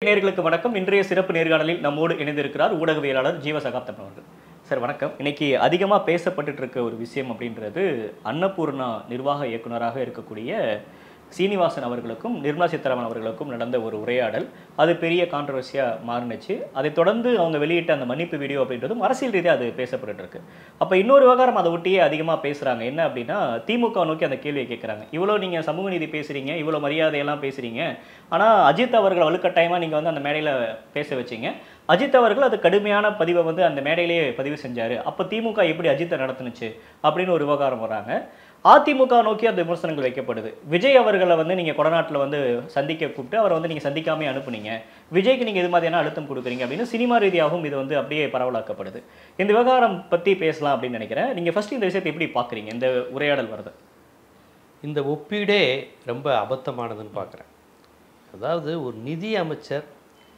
நேயர்களுக்கு வணக்கம். இன்றைய சிறப்பு நேர்காணலில் நம்மோடு இணைந்திருக்கிறார் ஊடகவியலாளர் ஜீவசகாப்தன் அவர்கள். சார் வணக்கம். இன்னைக்கு அதிகமாக பேசப்பட்டு இருக்க ஒரு விஷயம் அப்படின்றது அன்னபூர்ணா நிர்வாக இயக்குநராக இருக்கக்கூடிய சீனிவாசன் அவர்களுக்கும் நிர்மலா சீதாராமன் அவர்களுக்கும் நடந்த ஒரு உரையாடல். அது பெரிய கான்ட்ரவர்சியாக மாறினுச்சு. அதை தொடர்ந்து அவங்க வெளியிட்ட அந்த மன்னிப்பு வீடியோ அப்படின்றதும் அரசியல் ரீதியாக அது பேசப்பட்டு இருக்கு. அப்போ இன்னொரு விவகாரம் அதை ஒட்டியே அதிகமாக பேசுகிறாங்க. என்ன அப்படின்னா, திமுக நோக்கி அந்த கேள்வியை கேட்குறாங்க. இவ்வளோ நீங்கள் சமூக நீதி பேசுகிறீங்க, இவ்வளோ மரியாதையெல்லாம் பேசுகிறீங்க, ஆனால் அஜித் அவர்கள் வலுக்கட்டாயமாக நீங்கள் வந்து அந்த மேடையில் பேச வச்சிங்க. அஜித் அவர்கள் அது கடுமையான பதிவை வந்து அந்த மேடையிலேயே பதிவு செஞ்சார். அப்போ திமுக எப்படி அஜித்தை நடத்துனுச்சு அப்படின்னு ஒரு விவகாரம் வராங்க. அதிமுக நோக்கி அந்த விமர்சனங்கள் வைக்கப்படுது. விஜய் அவர்களை வந்து நீங்கள் கொடநாட்டில் வந்து சந்திக்க கூப்பிட்டு அவரை வந்து நீங்கள் சந்திக்காமே அனுப்புனீங்க, விஜய்க்கு நீங்கள் இது மாதிரியான அழுத்தம் கொடுக்குறீங்க அப்படின்னு சினிமா ரீதியாகவும் இது வந்து அப்படியே பரவலாக்கப்படுது. இந்த விவகாரம் பற்றி பேசலாம் அப்படின்னு நினைக்கிறேன். நீங்கள் ஃபர்ஸ்ட் இந்த விஷயத்தை எப்படி பார்க்குறீங்க, இந்த உரையாடல் வருது? இந்த ஒப்பீடே ரொம்ப அபத்தமானதுன்னு பார்க்குறேன். அதாவது ஒரு நிதி அமைச்சர்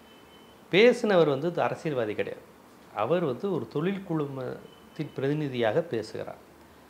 பேசினவர் வந்து அரசியல்வாதி கிடையாது. அவர் வந்து ஒரு தொழில் குழுமத்தின் பிரதிநிதியாக பேசுகிறார்.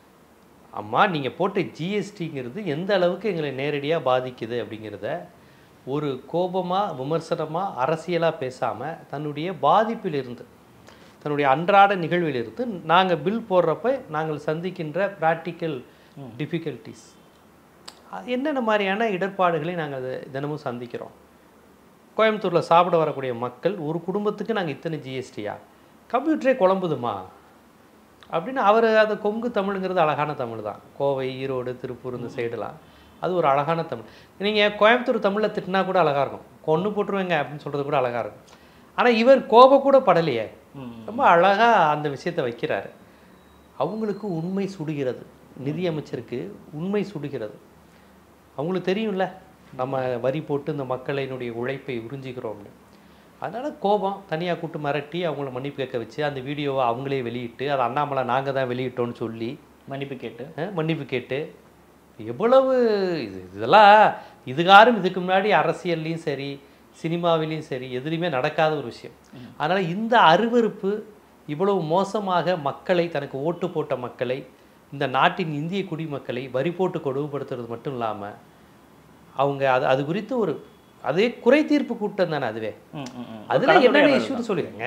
அம்மா, நீங்கள் போட்ட ஜிஎஸ்டிங்கிறது எந்த அளவுக்கு எங்களை நேரடியாக பாதிக்குது அப்படிங்கிறத ஒரு கோபமாக விமர்சனமாக அரசியலாக பேசாமல் தன்னுடைய பாதிப்பிலிருந்து, தன்னுடைய அன்றாட நிகழ்விலிருந்து நாங்கள் பில் போடுறப்ப நாங்கள் சந்திக்கின்ற ப்ராக்டிக்கல் டிஃபிகல்ட்டிஸ், என்னென்ன மாதிரியான இடர்பாடுகளை நாங்கள் தினமும் சந்திக்கிறோம். கோயம்புத்தூரில் சாப்பிட வரக்கூடிய மக்கள், ஒரு குடும்பத்துக்கு நாங்கள் இத்தனை ஜிஎஸ்டியா, கம்ப்யூட்டரே குழம்புதுமா அப்படின்னு அவர் அந்த கொங்கு தமிழுங்கிறது அழகான தமிழ் தான். கோவை, ஈரோடு, திருப்பூர் இந்த சைடெலாம் அது ஒரு அழகான தமிழ். நீங்கள் கோயம்புத்தூர் தமிழில் திட்டினா கூட அழகாக இருக்கும், கொன்று போட்டுருவேங்க அப்படின்னு சொல்கிறது கூட அழகாக இருக்கும். ஆனால் இவர் கோபம் கூட படலையே, ரொம்ப அழகாக அந்த விஷயத்தை வைக்கிறாரு. அவங்களுக்கு உண்மை சுடுகிறது, நிதியமைச்சருக்கு உண்மை சுடுகிறது. அவங்களுக்கு தெரியும்ல நம்ம வரி போட்டு இந்த மக்களினுடைய உழைப்பை உறிஞ்சிக்கிறோம்னு. அதனால் கோபம் தனியாக கூட்டு மிரட்டி அவங்கள மன்னிப்பு கேட்க வச்சு அந்த வீடியோவை அவங்களே வெளியிட்டு அதை அண்ணாமலை நாங்கள் தான் வெளியிட்டோன்னு சொல்லி மன்னிப்பு கேட்டு எவ்வளவு இதெல்லாம் இதுகாரும் இதுக்கு முன்னாடி அரசியல்லையும் சரி சினிமாவிலையும் சரி எதுலேயுமே நடக்காத ஒரு விஷயம். அதனால் இந்த அருவருப்பு இவ்வளவு மோசமாக மக்களை, தனக்கு ஓட்டு போட்ட மக்களை, இந்த நாட்டின் இந்திய குடிமக்களை வரி போட்டு கொடுமைப்படுத்துறது மட்டும் இல்லாமல் அவங்க அது குறித்து ஒரு அதே குறை தீர்ப்பு கூட்டம் தானே அதுவே. அதில் என்னென்ன இஷ்யூன்னு சொல்லிடுங்க.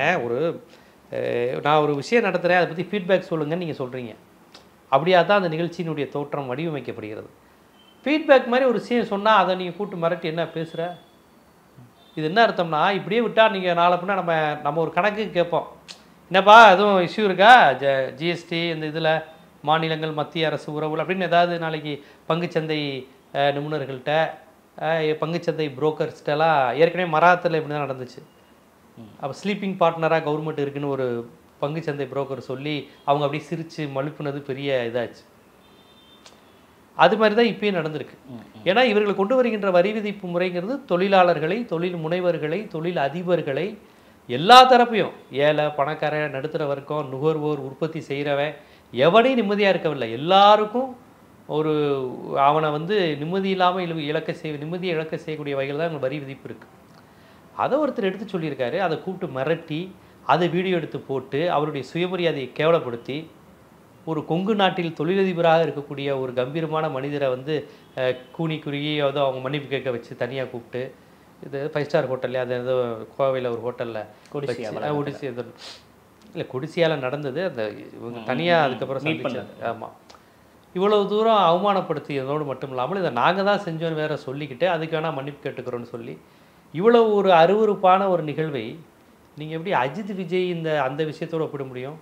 நான் ஒரு விஷயம் நடத்துகிறேன், அதை பற்றி ஃபீட்பேக் சொல்லுங்கன்னு நீங்கள் சொல்கிறீங்க. அப்படியா தான் அந்த நிகழ்ச்சியினுடைய தோற்றம் வடிவமைக்கப்படுகிறது. ஃபீட்பேக் மாதிரி ஒரு விஷயம் சொன்னால் அதை நீங்கள் கூட்டு மிரட்டி என்ன பேசுகிற, இது என்ன அர்த்தம்னா, இப்படியே விட்டால் நீங்கள் நாளை பின்னா நம்ம ஒரு கணக்கு கேட்போம், என்னப்பா எதுவும் இஷ்யூ இருக்கா ஜிஎஸ்டி இந்த இதில் மாநிலங்கள் மத்திய அரசு உறவுகள் அப்படின்னு ஏதாவது நாளைக்கு பங்குச்சந்தை நிபுணர்கள்ட்ட பங்குச்சந்தை புரோக்கர்ஸ்டெல்லாம் ஏற்கனவே மராத்தில் இப்படி தான் நடந்துச்சு. அப்போ ஸ்லீப்பிங் பார்ட்னராக கவர்மெண்ட் இருக்குன்னு ஒரு பங்குச்சந்தை புரோக்கர் சொல்லி அவங்க அப்படியே சிரித்து மழுப்புனது பெரிய இதாச்சு. அது மாதிரி தான் இப்பயும் நடந்திருக்கு. ஏன்னா இவர்கள் கொண்டு வருகின்ற வரி விதிப்பு முறைங்கிறது தொழிலாளர்களை, தொழில் முனைவர்களை, தொழில் அதிபர்களை, எல்லா தரப்பையும், ஏழை, பணக்கார, நடுத்தர வர்க்கம், நுகர்வோர், உற்பத்தி செய்கிறவன் எவனையும் நிம்மதியாக இருக்கவில்லை. எல்லாருக்கும் ஒரு அவனை வந்து நிம்மதி இல்லாமல் நிம்மதியை இழக்க செய்யக்கூடிய வகையில் தான் வரி விதிப்பு இருக்குது. அதை ஒருத்தர் எடுத்து சொல்லியிருக்காரு. அதை கூப்பிட்டு மிரட்டி அதை வீடியோ எடுத்து போட்டு அவருடைய சுயமரியாதையை கேவலப்படுத்தி ஒரு கொங்கு நாட்டில் தொழிலதிபராக இருக்கக்கூடிய ஒரு கம்பீரமான மனிதரை வந்து கூனி குறுகி ஏதோ அவங்க மன்னிப்பு கேட்க வச்சு தனியாக கூப்பிட்டு, இது 5 ஸ்டார் ஹோட்டல்லையே, அது ஏதோ கோவையில் ஒரு ஹோட்டலில் ஒடிசி இல்லை கொடிசியால் நடந்தது. அந்த இவங்க தனியாக அதுக்கப்புறம் சந்திச்சது. ஆமாம், இவ்வளவு தூரம் அவமானப்படுத்தியதோடு மட்டும் இல்லாமல் இதை நாங்கள் தான் செஞ்சோன்னு வேற சொல்லிக்கிட்டு அதுக்கு வேணால் மன்னிப்பு கேட்டுக்கிறோன்னு சொல்லி இவ்வளவு ஒரு அருவருப்பான ஒரு நிகழ்வை நீங்கள் எப்படி அஜித் விஜய் அந்த விஷயத்தோடு ஒப்பிட முடியும்?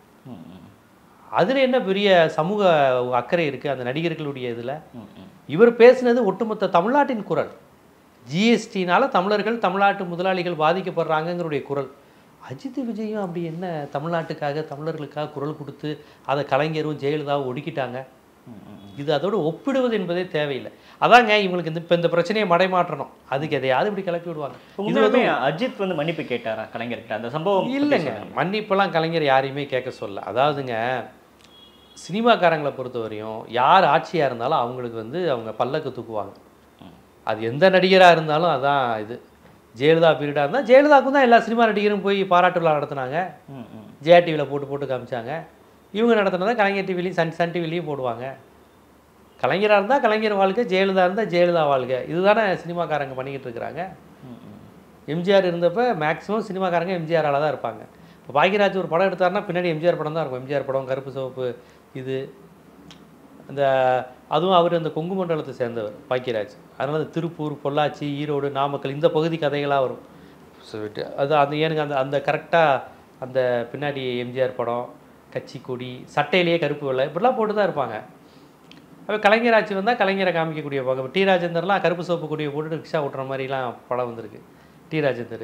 அதில் என்ன பெரிய சமூக அக்கறை இருக்குது அந்த நடிகர்களுடைய இதில்? இவர் பேசினது ஒட்டுமொத்த தமிழ்நாட்டின் குரல். ஜிஎஸ்டினால் தமிழர்கள், தமிழ்நாட்டு முதலாளிகள் பாதிக்கப்படுறாங்கங்கிறடைய குரல். அஜித் விஜயும் அப்படி என்ன தமிழ்நாட்டுக்காக, தமிழர்களுக்காக குரல் கொடுத்து அதை கலைஞரும் ஜெயலலிதாவும் ஒடுக்கிட்டாங்க? இது அதோடு ஒப்பிடுவது என்பதே தேவையில்லை. அதாங்க இவங்களுக்கு இப்போ இந்த பிரச்சனையை மடைமாற்றணும், அதுக்கு எதையாவது இப்படி கிளப்பி விடுவாங்க. இது வந்து அஜித் வந்து மன்னிப்பு கேட்டாரா கலைஞர்கிட்ட? அந்த சம்பவம் இல்லைங்க, மன்னிப்பெல்லாம் கலைஞர் யாரையுமே கேட்க சொல்ல. அதாவதுங்க சினிமாக்காரங்களை பொறுத்தவரையும் யார் ஆட்சியாக இருந்தாலும் அவங்களுக்கு வந்து அவங்க பல்லக்கு தூக்குவாங்க. அது எந்த நடிகராக இருந்தாலும் அதான் இது. ஜெயலலிதா பீரியடாக இருந்தால் ஜெயலலிதாவுக்கும் தான் எல்லா சினிமா நடிகரும் போய் பாராட்டு விழா நடத்தினாங்க, ஜெயா டிவியில் போட்டு காமிச்சாங்க. இவங்க நடத்தினதான் கலைஞர் டிவிலையும் சன் டிவிலையும் போடுவாங்க. கலைஞராக இருந்தால் கலைஞர் வாழ்க்கை, ஜெயலலிதா இருந்தால் ஜெயலலிதா வாழ்க்கை. இதுதானே சினிமாக்காரங்க பண்ணிக்கிட்டு இருக்கிறாங்க. எம்ஜிஆர் இருந்தப்போ மேக்ஸிமம் சினிமாக்காரங்க எம்ஜிஆரால் தான் இருப்பாங்க. இப்போ பாக்யராஜ் ஒரு படம் எடுத்தாருன்னா பின்னாடி எம்ஜிஆர் படம் தான் இருக்கும். எம்ஜிஆர் படம், கருப்பு சிவப்பு, இது அந்த அதுவும் அவர் அந்த கொங்கு மண்டலத்தை சேர்ந்தவர் பாக்யராஜ். அதனால் அந்த திருப்பூர், பொள்ளாச்சி, ஈரோடு, நாமக்கல் இந்த பகுதி கதைகளாக வரும். சொல்லிட்டு அது அந்த எனக்கு அந்த அந்த கரெக்டாக அந்த பின்னாடி எம்ஜிஆர் படம், கட்சி கொடி, சட்டையிலேயே கருப்பு வெள்ளை இப்படிலாம் போட்டு தான் இருப்பாங்க. அப்போ கலைஞர் ஆட்சி வந்தால் கலைஞரை காமிக்கக்கூடிய பக்கம். டி ராஜேந்தர்லாம் கருப்பு சிவப்பு கொடியை போட்டு ரிக்ஷா ஓட்டுற மாதிரிலாம் படம் வந்திருக்கு. டி ராஜேந்தர்.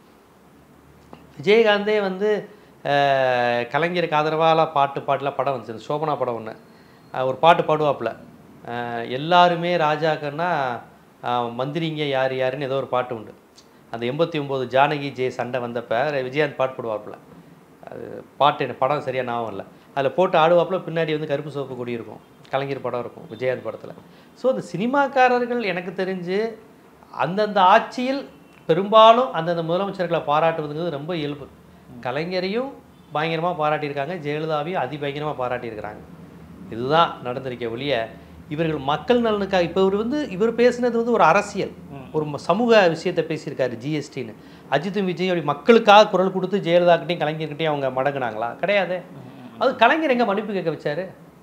விஜயகாந்தே வந்து கலைஞருக்கு ஆதரவாலாம் பாட்டுலாம் படம் வந்துச்சு. சோபனா படம் ஒன்று ஒரு பாட்டு பாடுவாப்புல, எல்லாருமே ராஜாக்கன்னா மந்திரிங்க யார் யாருன்னு ஏதோ ஒரு பாட்டு உண்டு. அந்த 89 ஜானகி ஜெய சண்டை வந்தப்போ விஜயகாந்த் பாட்டு போடுவாப்புல. அது பாட்டு எனக்கு படம் சரியாக ஞாபகம் இல்லை. அதில் போட்டு ஆடுவாப்புல, பின்னாடி வந்து கருப்பு சிவப்பு கொடி இருக்கும், கலைஞர் படம் இருக்கும் விஜயகாந்த் படத்தில். ஸோ அந்த சினிமாக்காரர்கள் எனக்கு தெரிஞ்சு அந்தந்த ஆட்சியில் பெரும்பாலும் அந்தந்த முதலமைச்சர்களை பாராட்டுவதுங்கிறது ரொம்ப இயல்பு. கலைஞரையும் பயங்கரமாக பாராட்டியிருக்காங்க, ஜெயலலிதாவையும் அதிபயங்கரமாக பாராட்டியிருக்கிறாங்க. இதுதான் நடந்திருக்க ஒழிய இவர்கள் மக்கள் நலனுக்காக இப்போ இவர் பேசுனது வந்து ஒரு அரசியல், ஒரு சமூக விஷயத்தை பேசியிருக்காரு. ஜிஎஸ்டின்னு அஜித்தும் விஜய் அப்படி மக்களுக்காக குரல் கொடுத்து ஜெயலலிதாக்கிட்டையும் கலைஞர்கிட்டையும் அவங்க மடங்குனாங்களா? கிடையாது. அது கலைஞர் எங்கே மன்னிப்பு கேட்க வச்சாரு?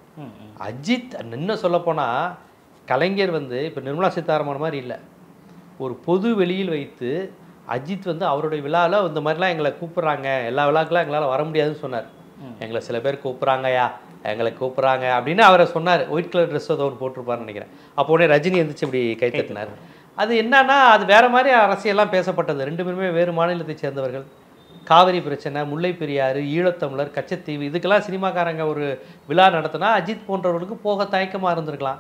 அஜித் இன்னும் சொல்லப்போனால் கலைஞர் வந்து இப்போ நிர்மலா சீதாராமன் மாதிரி இல்லை, ஒரு பொது வெளியில் வைத்து அஜித் வந்து அவருடைய விழாவில் இந்த மாதிரிலாம் எங்களை கூப்பிட்றாங்க, எல்லா விழாக்கெல்லாம் எங்களால் வர முடியாதுன்னு சொன்னார். எங்களை சில பேர் கூப்பிட்றாங்கயா, எங்களை கூப்பிட்றாங்க அப்படின்னு அவரை சொன்னார். ஒயிட் கலர் ட்ரெஸ் ஏதோ ஒன்று போட்டிருப்பாருன்னு நினைக்கிறேன். அப்போ உடனே ரஜினி எழுந்திரிச்சு இப்படி கைத்தட்டினார். அது என்னன்னா அது வேறு மாதிரி அரசியல்லாம் பேசப்பட்டது. ரெண்டு பேருமே வேறு மாநிலத்தை சேர்ந்தவர்கள். காவிரி பிரச்சனை, முல்லை பெரியாறு, ஈழத்தமிழர், கச்சத்தீவு இதுக்கெல்லாம் சினிமாக்காரங்க ஒரு விழா நடத்தினா அஜித் போன்றவர்களுக்கு போக தயக்கமாக இருந்திருக்கலாம்.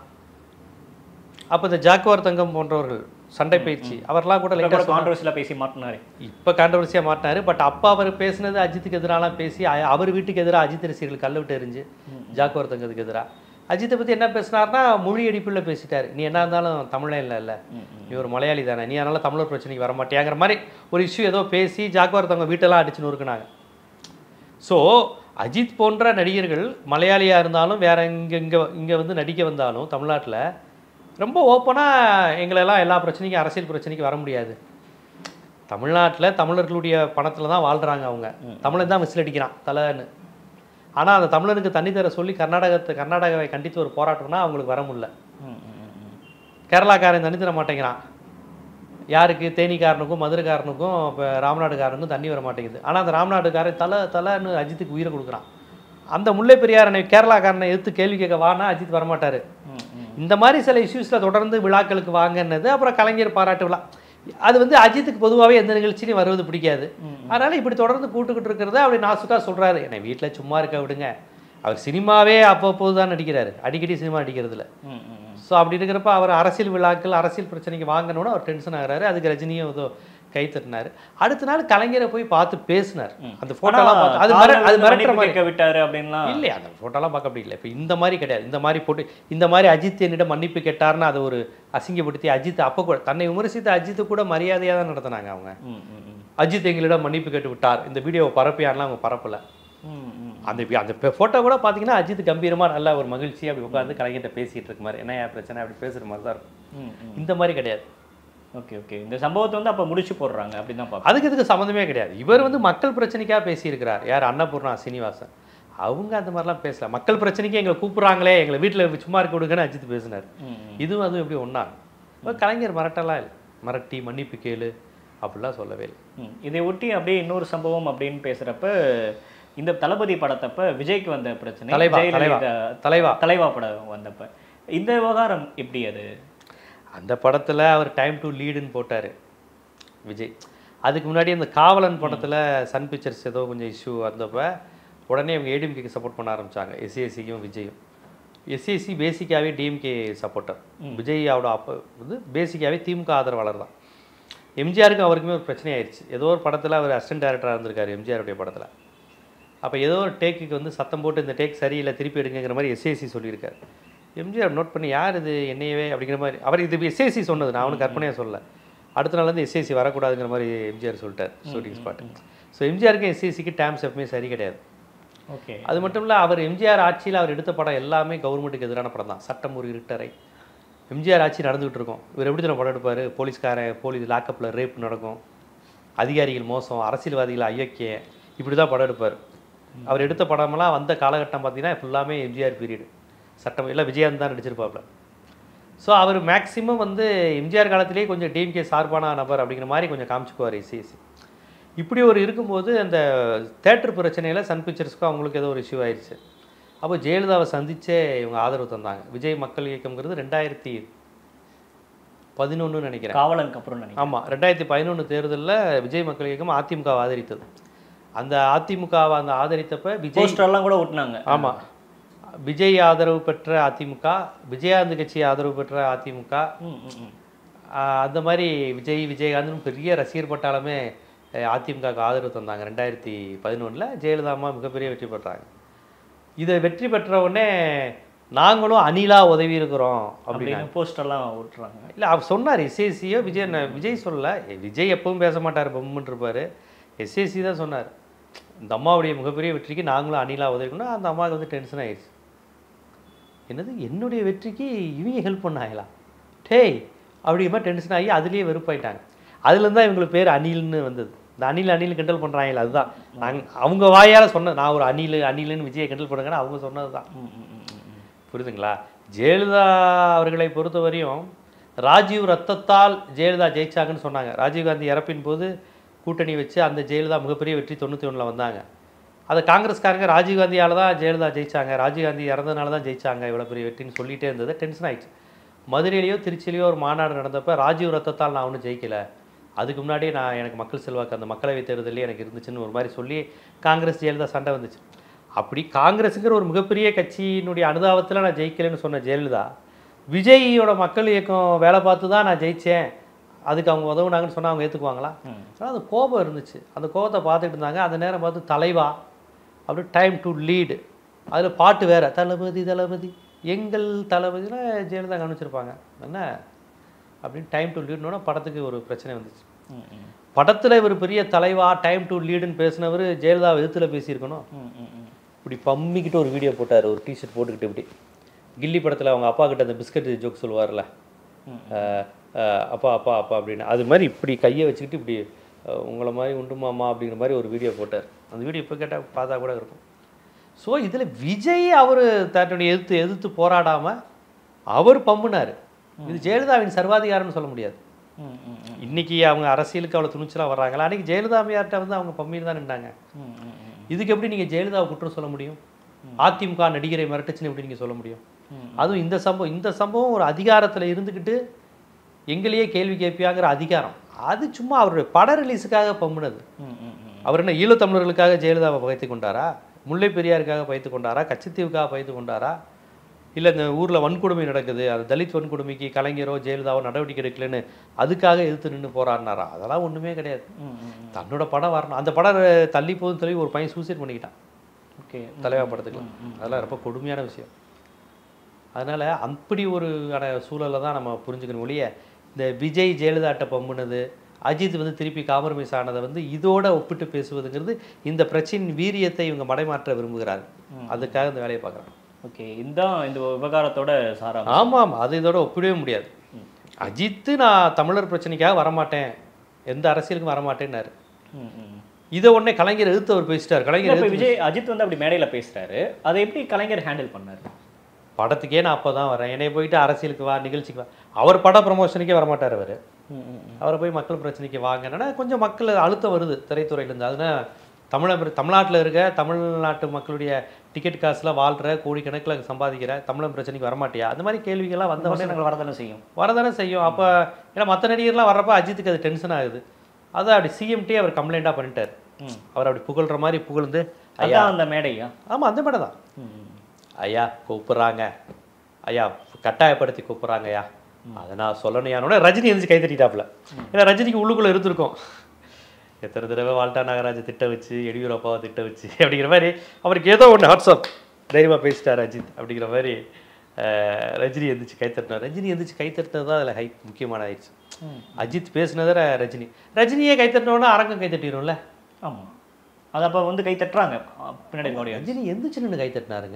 அப்போ இந்த ஜாக்குவார் தங்கம் போன்றவர்கள் சண்டை பயிற்சி அவர்லாம் கூட கான்ட்ரவர்சியில் பேசி மாட்டினாரு. இப்போ கான்ட்ரவர்சியாக மாட்டினாரு. பட் அப்போ அவர் பேசினது அஜித்துக்கு எதிராலாம் பேசி அவர் வீட்டுக்கு எதிராக அஜித் ரசிகர்கள் கல்ல விட்டு எரிஞ்சு ஜாக்குவார் தங்கத்துக்கு எதிராக அஜித்தை பற்றி என்ன பேசினார்னா மொழி அடிப்பில் பேசிட்டார். நீ என்ன இருந்தாலும் தமிழன் இல்லை, நீ ஒரு மலையாளி தானே, நீ அதனால் தமிழர் பிரச்சனைக்கு வரமாட்டியாங்கிற மாதிரி ஒரு இஷ்யூ ஏதோ பேசி ஜாக்குவார் தங்க வீட்டெல்லாம் அடிச்சு நொறுக்குனாங்க. ஸோ அஜித் போன்ற நடிகர்கள் மலையாளியாக இருந்தாலும் வேற இங்கே வந்து நடிக்க வந்தாலும் தமிழ்நாட்டில் ரொம்ப ஓப்பனாக எங்களெல்லாம் எல்லா பிரச்சனைக்கும் அரசியல் பிரச்சனைக்கு வர முடியாது. தமிழ்நாட்டில் தமிழர்களுடைய பணத்தில் தான் வாழ்கிறாங்க. அவங்க தமிழன் தான் விசில் அடிக்கிறான் தலைன்னு. ஆனால் அந்த தமிழனுக்கு தண்ணி தர சொல்லி கர்நாடகாவை கண்டித்து ஒரு போராட்டம்னா அவங்களுக்கு வர முடியல. கேரளாக்காரன் தண்ணி தர மாட்டேங்கிறான். யாருக்கு? தேனிக்காரனுக்கும் மதுரைக்காரனுக்கும் இப்போ ராமநாடுக்காரனுக்கும் தண்ணி வர மாட்டேங்குது. ஆனால் அந்த ராமநாடுக்காரன் தலைன்னு அஜித்துக்கு உயிரை கொடுக்குறான். அந்த முல்லை பெரியாரனை கேரளாக்காரனை எடுத்து கேள்வி கேட்க வானா அஜித் வரமாட்டார். இந்த மாதிரி சில இஷ்யூஸில் தொடர்ந்து விழாக்களுக்கு வாங்கினது. அப்புறம் கலைஞர் பாராட்டு விழா அது வந்து அஜித்துக்கு பொதுவாகவே எந்த நிகழ்ச்சியிலையும் வருவது பிடிக்காது. அதனால் இப்படி தொடர்ந்து கூட்டுக்கிட்டு இருக்கிறத அப்படி நாசுக்காக சொல்கிறாரு. என்னை வீட்டில் சும்மா இருக்க விடுங்க. அவர் சினிமாவே அப்பப்போது தான் நடிக்கிறாரு, அடிக்கடி சினிமா நடிக்கிறதுல. ஸோ அப்படி இருக்கிறப்ப அவர் அரசியல் விழாக்கள் அரசியல் பிரச்சனைக்கு வாங்கணும்னு அவர் டென்ஷன் ஆகிறாரு. அதுக்கு ரஜினியும் ஏதோ கை தட்டினார். அடுத்த நாள் கலைஞரை போய் பார்த்து பேசினார். அந்த ஃபோட்டோலாம் பார்த்து அது மிரட்டுற மாதிரி விட்டாரு அப்படின்னா இல்லையா? அந்த ஃபோட்டோலாம் பார்க்க அப்படி இல்லை. இப்போ இந்த மாதிரி கிடையாது. இந்த மாதிரி போட்டு இந்த மாதிரி அஜித் என்னிடம் மன்னிப்பு கேட்டார்னு அதை ஒரு அசிங்கப்படுத்தி அஜித் அப்போ கூட தன்னை விமர்சித்த அஜித்து கூட மரியாதையாக தான் நடத்தினாங்க அவங்க. அஜித் எங்களிடம் மன்னிப்பு கேட்டு விட்டார், இந்த வீடியோவை பரப்பியான்லாம் அவங்க பரப்பலை. அந்த ஃபோட்டோ கூட பார்த்தீங்கன்னா அஜித் கம்பீரமாக நல்லா ஒரு மகிழ்ச்சி அப்படி உட்காந்து கலைஞர்கிட்ட பேசிகிட்டு இருக்க மாதிரி, என்ன பிரச்சனை அப்படி பேசுகிற மாதிரி தான் இருக்கும். இந்த மாதிரி கிடையாது. Okay okay. இந்த சம்பவத்தை வந்து அப்போ முடிச்சு போடுறாங்க அப்படி தான் பார்க்க. அதுக்கு இதுக்கு சம்மந்தமே கிடையாது. இவர் வந்து மக்கள் பிரச்சனைக்காக பேசியிருக்கிறார். யார்? அன்னபூர்ணா சீனிவாசன். அவங்க அந்த மாதிரிலாம் பேசல. மக்கள் பிரச்சனைக்கு எங்களை கூப்பிட்றாங்களே, எங்களை வீட்டில் சும்மா இருக்க விடுங்கன்னு அஜித் பேசினார். இதுவும் அதுவும் எப்படி ஒன்றா? கலைஞர் மிரட்டலாம் இல்லை, மிரட்டி மன்னிப்பு கேளு அப்படிலாம் சொல்லவே இல்லை. இதை ஒட்டி அப்படியே இன்னொரு சம்பவம் அப்படின்னு பேசுகிறப்ப இந்த தளபதி படத்தப்ப விஜய்க்கு வந்த பிரச்சனை, தலைவா படம் வந்தப்ப இந்த விவகாரம் எப்படி? அது அந்த படத்தில் அவர் டைம் டு லீடுன்னு போட்டார் விஜய். அதுக்கு முன்னாடி அந்த காவலன் படத்தில் சன் பிக்சர்ஸ் ஏதோ கொஞ்சம் இஷ்யூ வந்தப்போ உடனே அவங்க ஏடிஎம்கேக்கு சப்போர்ட் பண்ண ஆரம்பித்தாங்க. எஸ்சிஎஸ்சிக்கும் விஜயும். எஸ்சிஎஸ்சி பேசிக்காகவே டிஎம்கே சப்போர்ட்டர், விஜய் அவரோட அப்போ வந்து பேசிக்காகவே திமுக ஆதரவாளர் தான். எம்ஜிஆருக்கும் அவருக்குமே ஒரு பிரச்சனை ஆயிடுச்சு. ஏதோ ஒரு படத்தில் அவர் அசிஸ்டன்ட் டைரக்டராக இருந்திருக்காரு எம்ஜிஆருடைய படத்தில். அப்போ ஏதோ ஒரு டேக்குக்கு வந்து சத்தம் போட்டு இந்த டேக் சரியில்லை திருப்பி எடுங்கிற மாதிரி எஸ்சிஎஸ்சி சொல்லியிருக்காரு. எம்ஜிஆர் நோட் பண்ணி யார் இது என்னையவே அப்படிங்கிற மாதிரி அவர் இது எஸ்ஏசி சொன்னது, நான் அவனுக்கு கற்பனையாக சொல்ல. அடுத்த நாள் வந்து எஸ்ஏசி வரக்கூடாதுங்கிற மாதிரி எம்ஜிஆர் சொல்லிட்டார் ஷூட்டிங் ஸ்பாட்டு. ஸோ எம்ஜிஆருக்கு எஸ்ஏசிக்கு டேம்ஸ் எப்பவுமே சரி கிடையாது. ஓகே. அது மட்டும் இல்லை, அவர் எம்ஜிஆர் ஆட்சியில் அவர் எடுத்த படம் எல்லாமே கவர்மெண்ட்டுக்கு எதிரான படம் தான். சட்டம் ஒரு இருட்டறை. எம்ஜிஆர் ஆட்சி நடந்துகிட்டு இருக்கோம், இவர் எப்படி தான் படம் எடுப்பார்? போலீஸ் லாக்கப்பில் ரேப் நடக்கும், அதிகாரிகள் மோசம், அரசியல்வாதிகள் அயோக்கிய, இப்படி தான் படம் எடுப்பார். அவர் எடுத்த படமெல்லாம் வந்த காலகட்டம் பார்த்தீங்கன்னா ஃபுல்லாமே எம்ஜிஆர் பீரியடு. சட்டம் எல்லாம் விஜயகாந்த் தான் நடிச்சிருப்பாப்புல. ஸோ அவர் மேக்ஸிமம் வந்து எம்ஜிஆர் காலத்திலேயே கொஞ்சம் டிஎம்கே சார்பான நபர் அப்படிங்கிற மாதிரி கொஞ்சம் காமிச்சுக்குவார் எஸ்ஏசி. இப்படி ஒரு இருக்கும்போது அந்த தேட்டர் பிரச்சனையில் சன் பிக்சர்ஸ்க்கும் அவங்களுக்கு ஏதோ ஒரு இஷ்யூ ஆயிடுச்சு. அப்போ ஜெயலலிதாவை சந்திச்சே இவங்க ஆதரவு தந்தாங்க. விஜய் மக்கள் இயக்கம்ங்கிறது 2011 நினைக்கிறேன். காவலனுக்கு அப்புறம் நினைக்கிறேன். ஆமாம், 2011 தேர்தலில் விஜய் மக்கள் இயக்கம் அதிமுகவை ஆதரித்தது. அந்த அதிமுகவை ஆதரித்தப்ப விஜய் போஸ்டர்லாம் கூட ஓட்டுனாங்க. ஆமாம், விஜய் ஆதரவு பெற்ற அதிமுக, விஜயகாந்த் கட்சி ஆதரவு பெற்ற அதிமுக, அந்த மாதிரி விஜயகாந்த் பெரிய ரசிகர் பட்டாளமே அதிமுகவுக்கு ஆதரவு தந்தாங்க. 2011 ஜெயலலிதா அம்மா மிகப்பெரிய வெற்றி பெற்றாங்க. இதை வெற்றி பெற்ற உடனே நாங்களும் அணிலா உதவி இருக்கிறோம் அப்படின்னு போஸ்டர்லாம் ஓட்டுறாங்க. இல்லை, அவர் சொன்னார் எஸ்ஏசியோ விஜய் சொல்லல. விஜய் எப்பவும் பேச மாட்டார், பொம்முன்னு இருப்பார். எஸ்ஏசி தான் சொன்னார் இந்த அம்மாவுடைய மிகப்பெரிய வெற்றிக்கு நாங்களும் அணிலா உதவிக்கணும். அந்த அம்மாவுக்கு வந்து டென்ஷன் ஆயிடுச்சு. என்னது என்னுடைய வெற்றிக்கு இவங்க ஹெல்ப் பண்ணாங்களா டேய் அப்படிங்கிற மாதிரி டென்ஷன் ஆகி அதுலேயே வெறுப்பாயிட்டாங்க. அதுலேருந்து தான் இவங்களுக்கு பேர் அணில்னு வந்தது. இந்த அணில் கிண்டல் பண்ணுறாங்களா, அதுதான் அவங்க வாயால் சொன்னது. நான் ஒரு அணில்னு விஜயை கிண்டல் பண்ணுங்கன்னா அவங்க சொன்னது தான். புரியுதுங்களா? ஜெயலலிதா அவர்களை பொறுத்தவரையும் ராஜீவ் ரத்தத்தால் ஜெயலலிதா ஜெயிச்சாங்கன்னு சொன்னாங்க. ராஜீவ்காந்தி இறப்பின் போது கூட்டணி வச்சு அந்த ஜெயலலிதா மிகப்பெரிய வெற்றி 91 வந்தாங்க. அதை காங்கிரஸ்காரங்க ராஜீவ்காந்தியால் தான் ஜெயலலிதா ஜெயிச்சாங்க, ராஜீவ்காந்தி இறந்ததுனால தான் ஜெயிச்சாங்க, இவ்வளோ பெரிய வெற்றின்னு சொல்லிகிட்டே இருந்தது. டென்ஷன் ஆகிடுச்சு. மதுரையிலையோ திருச்சியிலையோ ஒரு மாநாடு நடந்தப்போ ராஜீவ் ரத்தத்தால் நான் ஒன்றும் ஜெயிக்கலை, அதுக்கு முன்னாடியே எனக்கு மக்கள் செல்வாக்கு அந்த மக்களவைத் தேர்தலே எனக்கு இருந்துச்சுன்னு ஒரு மாதிரி சொல்லி காங்கிரஸ் ஜெயலலிதா சண்டை வந்துச்சு. அப்படி காங்கிரஸுங்கிற ஒரு மிகப்பெரிய கட்சியினுடைய அனுதாபத்தில் நான் ஜெயிக்கலைன்னு சொன்ன ஜெயலலிதா விஜயோட மக்கள் இயக்கம் வேலை பார்த்து தான் நான் ஜெயித்தேன், அதுக்கு அவங்க உதவுனாங்கன்னு சொன்னால் அவங்க ஏற்றுக்குவாங்களா? ஆனால் அந்த கோபம் இருந்துச்சு. அந்த கோபத்தை பார்த்துட்டு இருந்தாங்க. அந்த நேரம் பார்த்து தலைவா அப்படி டைம் டு லீடு, அதில் பாட்டு வேறு, தளபதி எங்கள் தளபதினா ஜெயலலிதா கவனிச்சிருப்பாங்க என்ன அப்படின்னு. டைம் டு லீடுனோட படத்துக்கு ஒரு பிரச்சனை வந்துச்சு. படத்தில் இவர் பெரிய தலைவா டைம் டு லீடுன்னு பேசினவர் ஜெயலலிதா எதிர்த்துல பேசியிருக்கணும். இப்படி பம்மிக்கிட்டு ஒரு வீடியோ போட்டார், ஒரு டிஷர்ட் போட்டுக்கிட்டு. இப்படி கில்லி படத்தில் அவங்க அப்பா கிட்ட அந்த பிஸ்கட் ஜோக் சொல்லுவார்ல, அப்பா அப்பா அப்பா அப்படின்னு, அது மாதிரி இப்படி கையை வச்சுக்கிட்டு இப்படி உங்களை மாதிரி உண்டுமாமா அப்படிங்கிற மாதிரி ஒரு வீடியோ போட்டார். அந்த வீடியோ இப்போ கேட்டால் பார்த்தா கூட இருக்கும். ஸோ இதில் விஜய் அவர் தன்னுடைய எதிர்த்து போராடாமல் அவர் பம்புனார். இது ஜெயலலிதாவின் சர்வாதிகாரம்னு சொல்ல முடியாது. இன்னைக்கு அவங்க அரசியலுக்கு அவ்வளோ துணிச்சலாக வர்றாங்களா, அன்றைக்கி ஜெயலலிதா அம்மையார்ட்ட வந்து அவங்க பம்மியில் தான் நின்றாங்க. இதுக்கு எப்படி நீங்கள் ஜெயலலிதாவை குற்றம் சொல்ல முடியும்? அதிமுக நடிகரை மிரட்டுச்சுன்னு எப்படி நீங்கள் சொல்ல முடியும்? அதுவும் இந்த சம்பவம் ஒரு அதிகாரத்தில் இருந்துக்கிட்டு எங்களையே கேள்வி கேட்பியாங்கிற அதிகாரம், அது சும்மா அவருடைய பட ரிலீஸுக்காக பம்புனது. அவர் என்ன ஈழத்தமிழர்களுக்காக ஜெயலலிதாவை பகைத்து கொண்டாரா? முல்லை பெரியாருக்காக பகைத்து கொண்டாரா? கச்சத்தீவுக்காக பகைத்து கொண்டாரா? இல்லை இந்த ஊரில் வன்கொடுமை நடக்குது, அது தலித் வன்கொடுமைக்கு கலைஞரோ ஜெயலலிதாவோ நடவடிக்கை எடுக்கலன்னு அதுக்காக எதிர்த்து நின்று போராடினாரா? அதெல்லாம் ஒன்றுமே கிடையாது. தன்னோட படம் வரணும், அந்த படம் தள்ளி போதும் சொல்லி ஒரு பையன் சூசைட் பண்ணிக்கிட்டான். ஓகே, தலைவா படத்துக்கு. அதெல்லாம் ரொம்ப கொடுமையான விஷயம். அதனால் அப்படி ஒரு சூழலை தான் நம்ம புரிஞ்சுக்கணும் ஒழிய, இந்த விஜய் ஜெயலலிதாட்ட பம்புனது, அஜித் வந்து திருப்பி காம்ப்ரமைஸ் ஆனதை வந்து இதோட ஒப்பிட்டு பேசுவதுங்கிறது இந்த பிரச்சனையின் வீரியத்தை இவங்க மடைமாற்ற விரும்புகிறாங்க. அதுக்காக இந்த வேலையை பார்க்குறாங்க. ஓகே, இந்த விவகாரத்தோட சாரா. ஆமாம், அது இதோட ஒப்பிடவே முடியாது. அஜித்து நான் தமிழர் பிரச்சனைக்காக வரமாட்டேன், எந்த அரசியலுக்கும் வரமாட்டேன்னாரு. இதை உடனே கலைஞர் எதிர்த்து அவர் பேசிட்டார். கலைஞர் விஜய் அஜித் வந்து அப்படி மேடையில் பேசுகிறாரு, அதை எப்படி கலைஞர் ஹேண்டில் பண்ணார்? படத்துக்கே நான் அப்போ தான் வரேன், என்னை போயிட்டு அரசியலுக்கு வா, நிகழ்ச்சிக்கு வா. அவர் பட ப்ரமோஷனுக்கே வரமாட்டார். அவரை போய் மக்கள் பிரச்சனைக்கு வாங்கன்னா கொஞ்சம் மக்கள் அழுத்தம் வருது திரைத்துறையிலேருந்து. அதனால் தமிழ்நாட்டில் இருக்க தமிழ்நாட்டு மக்களுடைய டிக்கெட் காசில் வாழ்கிற கோடிக்கணக்கில் சம்பாதிக்கிற தமிழன் பிரச்சனைக்கு வரமாட்டியா? அந்த மாதிரி கேள்விகள்லாம் வந்தவொடனே நாங்கள் வரதானே செய்யும். அப்போ ஏன்னா மற்ற நடிகர்லாம் வர்றப்போ அஜித்துக்கு அது டென்ஷன் ஆகுது. அதை அப்படி சிஎம்டி அவர் கம்ப்ளைண்ட்டாக பண்ணிட்டார். அவர் அப்படி புகழ்கிற மாதிரி புகழ்ந்து, ஐயா அந்த மேடையா? ஆமாம், அந்த மேடை தான். ஐயா கூப்பிட்றாங்க, ஐயா கட்டாயப்படுத்தி கூப்பிட்றாங்க ஐயா, அதை நான் சொல்லணையானோட ரஜினி எழுந்து கை தட்டிட்டாப்புல. ஏன்னா ரஜினிக்கு உள்ளுக்குள்ளே இருந்திருக்கும், எத்தனை தடவை வால்டா நாகராஜை திட்ட வச்சு, எடியூரப்பாவை திட்ட வச்சு அப்படிங்கிற மாதிரி அவருக்கு ஏதோ ஒன்று வாட்ஸ்அப் தைரியமாக பேசிட்டார் அஜித் அப்படிங்கிற மாதிரி ரஜினி எந்திரிச்சு கைத்தட்டினார். ரஜினி எந்திரிச்சு கைத்தட்டினது தான் அதில் முக்கியமான ஆயிடுச்சு. அஜித் பேசினதை ரஜினியே கைத்தட்டினோன்னா அரங்கம் கைத்தட்டிடும்ல. ஆமாம், அது அப்போ வந்து கைத்தட்டுறாங்க பின்னாடி. ரஜினி எந்திரிச்சு நின்று கைத்தட்டினாருங்க.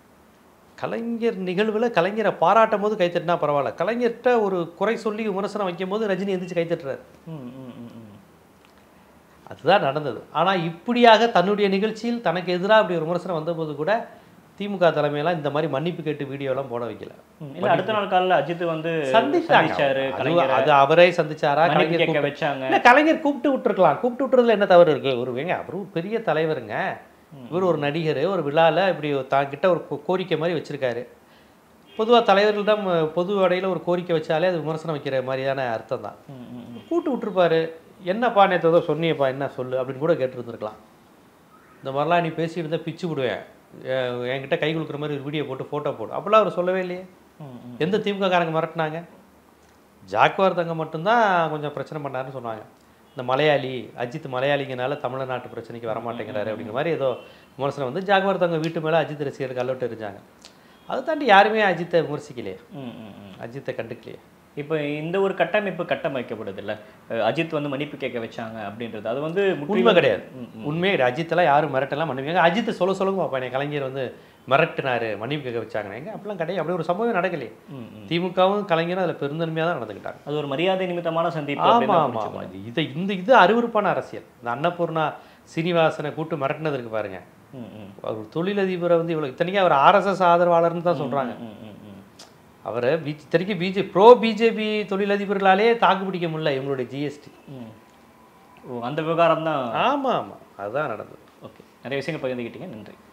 கலைஞர் நிகழ்வில் கலைஞரை பாராட்டும் போது கைத்தட்டினா பரவாயில்ல, கலைஞர்கிட்ட ஒரு குறை சொல்லி விமர்சனம் வைக்கும் போது ரஜினி எந்திரிச்சு கைத்தட்டுறாரு. அதுதான் நடந்தது. ஆனால் இப்படியாக தன்னுடைய நிகழ்ச்சியில் தனக்கு எதிராக அப்படி ஒரு விமர்சனம் வந்தபோது கூட திமுக தலைமையெல்லாம் இந்த மாதிரி மன்னிப்பு கேட்டு வீடியோலாம் போட வைக்கல. இல்ல அடுத்த நாள் காலையில் அஜித் வந்து சந்திச்சாரு. அது அவரே சந்திச்சாரா? கலைஞர் கேட்க வச்சாங்க. இல்லை, கலைஞர் கூப்பிட்டு விட்டுருக்கலாம். கூப்பிட்டு விட்டுறதுல என்ன தவறு இருக்கு? ஒரு வேங்க அவரும் பெரிய தலைவருங்க. இவர் ஒரு நடிகர், ஒரு விழாவில் இப்படி தாங்கிட்ட ஒரு கோரிக்கை மாதிரி வச்சிருக்காரு. பொதுவாக தலைவர்களிடம் பொது அடையில் ஒரு கோரிக்கை வச்சாலே அது விமர்சனம் வைக்கிற மாதிரியான அர்த்தம் தான். கூப்பிட்டு விட்டுருப்பாரு. என்னப்பா நேற்று ஏதோ சொன்னியப்பா, என்ன சொல்லு அப்படின்னு கூட கேட்டுருந்துருக்கலாம். இந்த மாதிரிலாம் நீ பேசிட்டு இருந்தால் பிச்சு விடுவேன், என்கிட்ட கை கொடுக்குற மாதிரி ஒரு வீடியோ போட்டு ஃபோட்டோ போடு அப்படிலாம் அவர் சொல்லவே இல்லையே. எந்த திமுக காரங்க மிரட்டினாங்க? ஜாக்குவார் தங்க மட்டும்தான் கொஞ்சம் பிரச்சனை பண்ணாருன்னு சொன்னாங்க. இந்த மலையாளி அஜித் மலையாளிங்கனால தமிழ்நாட்டு பிரச்சனைக்கு வரமாட்டேங்கிறாரு அப்படிங்கிற மாதிரி ஏதோ விமர்சனம் வந்து ஜாக்குவார் தங்க வீட்டு மேலே அஜித் ரசிகர்கள் கல்லோட்டு இருந்தாங்க. அதை தாண்டி யாருமே அஜித்தை விமர்சிக்கலையே, அஜித்தை கண்டுக்கலையே. இப்போ இந்த ஒரு கட்டமைப்பு கட்டமைக்கப்படுது இல்லை, அஜித் வந்து மன்னிப்பு கேட்க வச்சாங்க அப்படின்றது அது வந்து உண்மை கிடையாது. உண்மையே கிடையாது. அஜித்தெல்லாம் யாரும் மிரட்டலாம் மன்னிப்பாங்க. அஜித்தை சொல்லுங்க பார்ப்பேன், என் கலைஞர் வந்து மிரட்டினாரு மன்னிப்பு கேட்க வச்சாங்க. எங்க அப்படிலாம் கிடையாது. அப்படி ஒரு சம்பவம் நடக்கலையே. திமுகவும் கலைஞரும் அதில் பெருந்தன்மையாக தான் நடந்துக்கிட்டாங்க. அது ஒரு மரியாதை நிமித்தமான சந்திப்பு. ஆமாம் ஆமாம். இது அருவருப்பான அரசியல். இந்த அன்னபூர்ணா சீனிவாசனை கூட்டு மிரட்டினதுக்கு பாருங்க. அவர் தொழிலதிபரை வந்து இவ்வளோ இத்தனைக்கும் அவர் RSS ஆதரவாளர்னு தான் சொல்கிறாங்க. அவரை பிஜேபி தொழிலதிபர்களாலே தாக்கு பிடிக்க முடியல இவங்களுடைய ஜிஎஸ்டி. அந்த விவகாரம் தான். ஆமாம் ஆமாம், அதுதான் நடந்தது. ஓகே, நிறைய விஷயங்கள் பகிர்ந்துக்கிட்டீங்க, நன்றி.